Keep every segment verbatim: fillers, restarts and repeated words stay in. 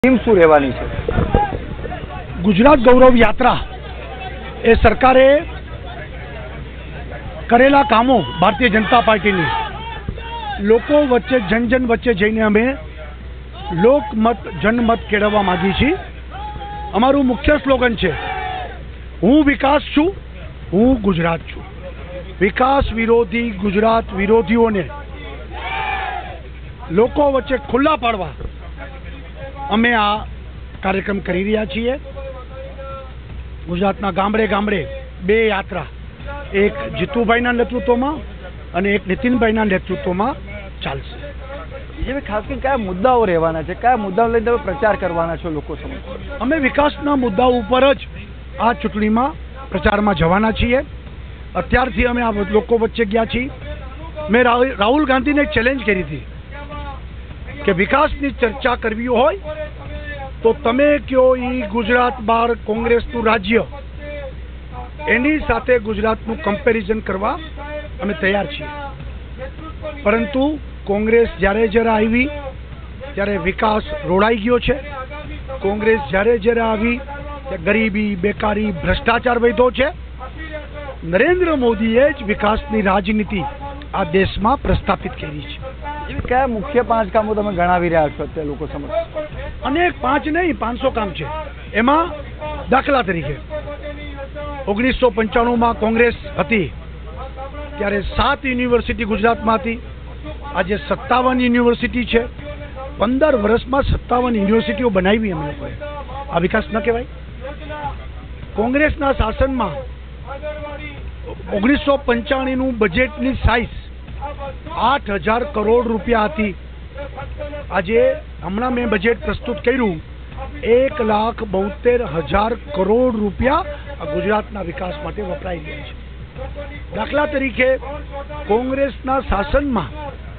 Theme શું રહેવાની છે? ગુજરાત ગૌરવ યાત્રા એ સરકારે કરેલા કામો ભારતીય જનતા પાર્ટીની લોકો વચ્ચે જન જન વચ્ચે જઈને અમે લોકમત જનમત કેળવવા માંગીએ છીએ। અમારું મુખ્ય સ્લોગન છે, હું વિકાસ છું, હું ગુજરાત છું। વિકાસ વિરોધી ગુજરાત વિરોધીઓને લોકો વચ્ચે ખુલ્લા પાડવા અમે આ કાર્યક્રમ કરી રહ્યા છીએ। ગુજરાતના ગામડે ગામડે બે યાત્રા, એક જીતુભાઈના નેતૃત્વમાં અને એક નીતિનભાઈના નેતૃત્વમાં ચાલશે। એ ખાસ કરીને કયા મુદ્દાઓ રહેવાના છે, કયા મુદ્દાઓ લઈને તમે પ્રચાર કરવાના છો લોકો સમક્ષ? અમે વિકાસના મુદ્દાઓ ઉપર જ આ ચૂંટણીમાં પ્રચારમાં જવાના છીએ। અત્યારથી અમે આ લોકો વચ્ચે ગયા છીએ। મેં રાહુલ ગાંધીને એક ચેલેન્જ કરી હતી કે વિકાસની ચર્ચા કરવી હોય તો તમે કયો એ ગુજરાત બહાર કોંગ્રેસનું રાજ્ય, એની સાથે ગુજરાતનું કમ્પેરિઝન કરવા અમે તૈયાર છીએ। પરંતુ કોંગ્રેસ જ્યારે જ્યારે આવી ત્યારે વિકાસ રોડાઈ ગયો છે। કોંગ્રેસ જ્યારે જ્યારે આવી ત્યારે ગરીબી, બેકારી, ભ્રષ્ટાચાર વધ્યો છે। નરેન્દ્ર મોદીએ જ વિકાસની રાજનીતિ આ દેશમાં પ્રસ્થાપિત કરી છે। કયા મુખ્ય પાંચ કામો તમે ગણાવી રહ્યા છો અત્યારે લોકો સમક્ષ? અનેક પાંચ નહીં, પાંચસો કામ છે। એમાં દાખલા તરીકે ઓગણીસો પંચાણુંમાં કોંગ્રેસ હતી ત્યારે સાત યુનિવર્સિટી ગુજરાતમાં હતી, આજે સત્તાવન યુનિવર્સિટી છે। પંદર વર્ષમાં સત્તાવન યુનિવર્સિટીઓ બનાવી અમે લોકોએ। આ વિકાસ ન કહેવાય? કોંગ્રેસના શાસનમાં ઓગણીસો પંચાણુંનું બજેટની સાઇઝ આઠ હજાર કરોડ રૂપિયા હતી। આજે હમણાં મેં બજેટ પ્રસ્તુત કર્યું, એક લાખ બોતેર હજાર કરોડ રૂપિયા ગુજરાતના વિકાસ માટે વપરાઈ ગયા છે। દાખલા તરીકે કોંગ્રેસના શાસનમાં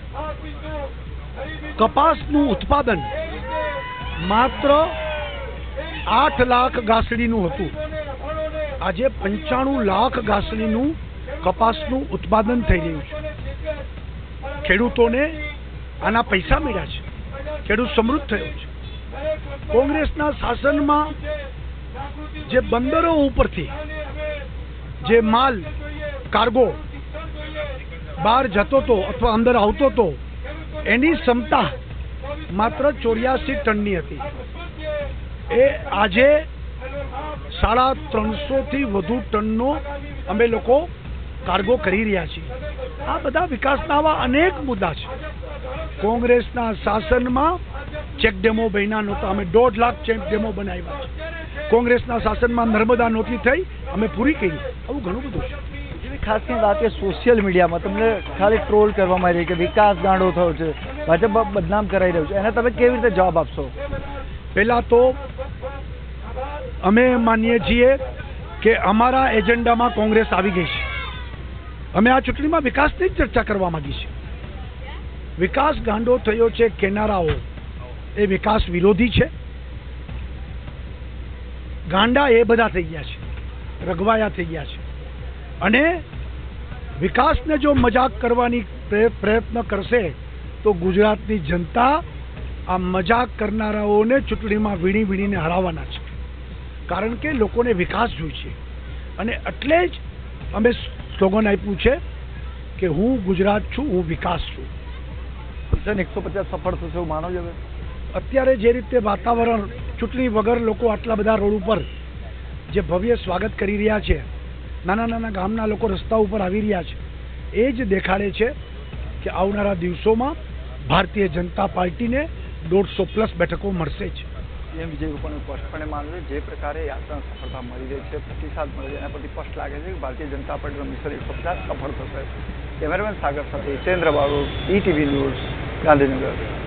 કપાસનું ઉત્પાદન માત્ર આઠ લાખ ગાંસડીનું હતું, આજે પંચાણું લાખ ગાંસડીનું કપાસનું ઉત્પાદન થઈ રહ્યું છે। ખેડૂતોને આના પૈસા મળ્યા છે, ખેડૂત સમૃદ્ધ થયો છે। કોંગ્રેસના શાસનમાં જે બંદરો ઉપરથી જે માલ કાર્ગો બહાર જતો હતો અથવા અંદર આવતો હતો, એની ક્ષમતા માત્ર ચોર્યાસી ટનની હતી, એ આજે સાડા ત્રણસો થી વધુ ટનનો અમે લોકો કાર્ગો કરી રહ્યા છીએ। આ બધા વિકાસના આવા અનેક મુદ્દા છે। કોંગ્રેસના શાસનમાં ચેક ડેમો બન્યા નહોતા, અમે દોઢ લાખ ચેક ડેમો બનાવ્યા છે। કોંગ્રેસના શાસનમાં નર્મદા નહોતી થઈ, અમે પૂરી કરી। આવું ઘણું બધું છે। ખાસ કરીને વાત એ સોશિયલ મીડિયામાં તમને ખાલી ટ્રોલ કરવામાં આવી રહી કે વિકાસ ગાંડો થયો છે, ભાજપ બદનામ કરાઈ રહ્યું છે, એને તમે કેવી રીતે જવાબ આપશો? પહેલાં તો અમે માનીએ છીએ કે અમારા એજન્ડામાં કોંગ્રેસ આવી ગઈ છે। અમે આ ચૂંટણીમાં વિકાસની જ ચર્ચા કરવા માંગીએ છીએ। વિકાસ ગાંડો થયો છે કેનારાઓ એ વિકાસ વિરોધી છે। ગાંડા એ બધા થઈ ગયા છે, રગવાયા થઈ ગયા છે। અને વિકાસને જો મજાક કરવાની પ્રયત્ન કરશે તો ગુજરાતની જનતા આ મજાક કરનારાઓને ચૂંટણીમાં વીણી વીણીને હરાવવાના છે। કારણ કે લોકોને વિકાસ જોઈએ છે, અને એટલે જ અમે સ્લોગન આપ્યું છે કે હું ગુજરાત છું, હું વિકાસ છું। મિશન એકસો પચાસ સફળ થશે એવું માનો છો? અત્યારે જે રીતે વાતાવરણ, ચૂંટણી વગર લોકો આટલા બધા રોડ ઉપર જે ભવ્ય સ્વાગત કરી રહ્યા છે, નાના નાના ગામના લોકો રસ્તા ઉપર આવી રહ્યા છે, એ જ દેખાડે છે કે આવનારા દિવસોમાં ભારતીય જનતા પાર્ટીને દોઢસો પ્લસ બેઠકો મળશે જ। એમ વિજય રૂપાણી સ્પષ્ટપણે માનવું છે, જે પ્રકારે યાત્રાને સફળતા મળી રહી છે, પ્રતિસાદ મળી રહી, એના પરથી સ્પષ્ટ લાગે છે કે ભારતીય જનતા પાર્ટીનો મિશન એકસો પચાસ સફળ થશે। કેમેરામેન સાગર સાથે ચેન્દ્ર બાબુ, ઈટીવી ન્યૂઝ, ગાંધીનગર।